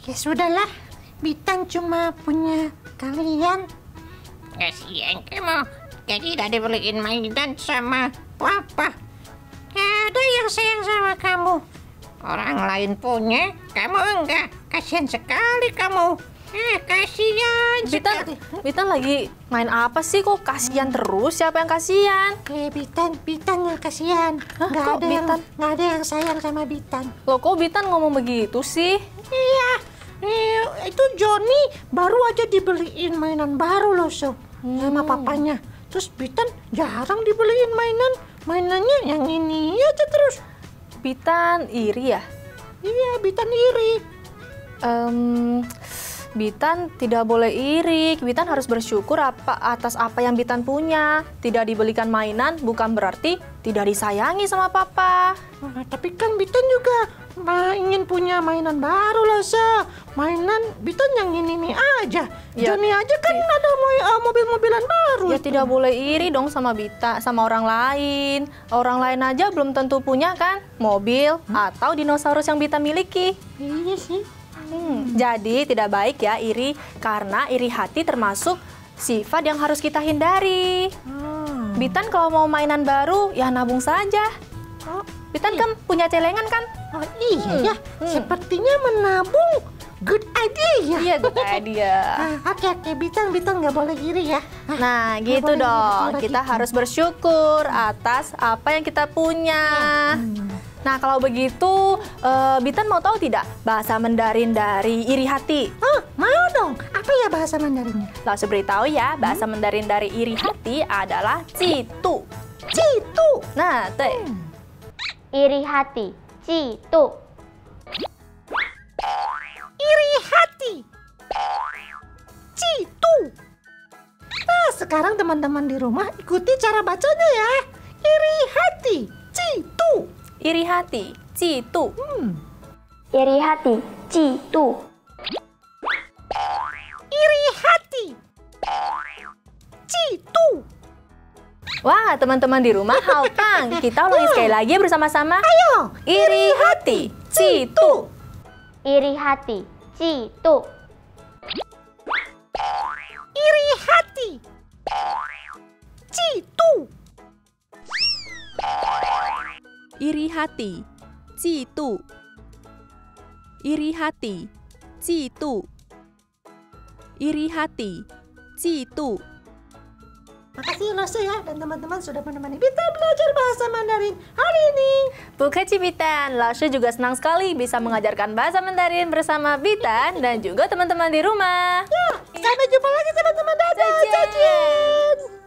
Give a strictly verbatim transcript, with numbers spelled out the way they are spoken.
Ya sudahlah, Bitan cuma punya kalian. Kasihan kamu, jadi tidak dibeliin mainan sama papa. Ada yang sayang sama kamu. Orang lain punya, kamu enggak. Kasihan sekali kamu. Eh, kasihan Bitan, sekali. Bitan lagi main apa sih? Kok kasihan terus? Siapa yang kasihan? Eh, Bitan, Bitan yang kasihan. Hah, Nggak kok ada yang, Bitan? nggak ada yang sayang sama Bitan. Loh, kok Bitan ngomong begitu sih? Iya, eh, itu Joni baru aja dibeliin mainan baru loh, so, sama papanya. Terus Bitan jarang dibeliin mainan, mainannya yang ini aja terus. Bitan iri ya? Iya, Bitan iri. Em, Bitan tidak boleh iri. Bitan harus bersyukur apa atas apa yang Bitan punya. Tidak dibelikan mainan bukan berarti tidak disayangi sama papa. Nah, tapi kan Bitan juga ma, ingin punya mainan baru loh, so. Mainan Bitan yang ini nih aja. Ya, Joni aja kan ada mo- uh, mobil-mobilan baru. Ya itu. tidak boleh iri dong sama Bita, sama orang lain. Orang lain aja belum tentu punya kan mobil atau dinosaurus yang Bita miliki. Iya sih. Hmm, jadi tidak baik ya iri, karena iri hati termasuk sifat yang harus kita hindari. Hmm. Bitan kalau mau mainan baru ya nabung saja. Oh, Bitan kan punya celengan kan? oh iya ya, Hmm. sepertinya menabung good idea. Iya, good idea. Ah, Oke oke, Bitan Bitan nggak boleh iri ya. Ah, Nah, nggak gitu boleh dong. iri Kita gitu. harus bersyukur atas apa yang kita punya. Nah, kalau begitu, eh, Bitan mau tahu tidak bahasa Mandarin dari iri hati? Oh, mau dong. Apa ya bahasa Mandarinnya? Langsung beritahu ya, bahasa Mandarin dari iri hati adalah citu. Citu. Nah, teh. iri hati, citu. Iri hati. Citu. Nah, sekarang teman-teman di rumah ikuti cara bacanya ya. Iri hati. Citu. Iri hati, citu. Hmm. Iri hati, citu. Iri hati. Citu. Wah, teman-teman di rumah hautang. Kita ulangi sekali lagi bersama-sama. Ayo. Iri hati, citu. Iri hati, citu. Iri hati. Citu. Iri hati, citu. Iri hati, citu. Iri hati, citu. Makasih Lose ya dan teman-teman sudah menemani Bitan belajar bahasa Mandarin hari ini. Bukan Cibitan, Lashu juga senang sekali bisa mengajarkan bahasa Mandarin bersama Bitan dan juga teman-teman di rumah. Ya, sampai jumpa lagi teman-teman. Dadah, Zaijian. zaijian.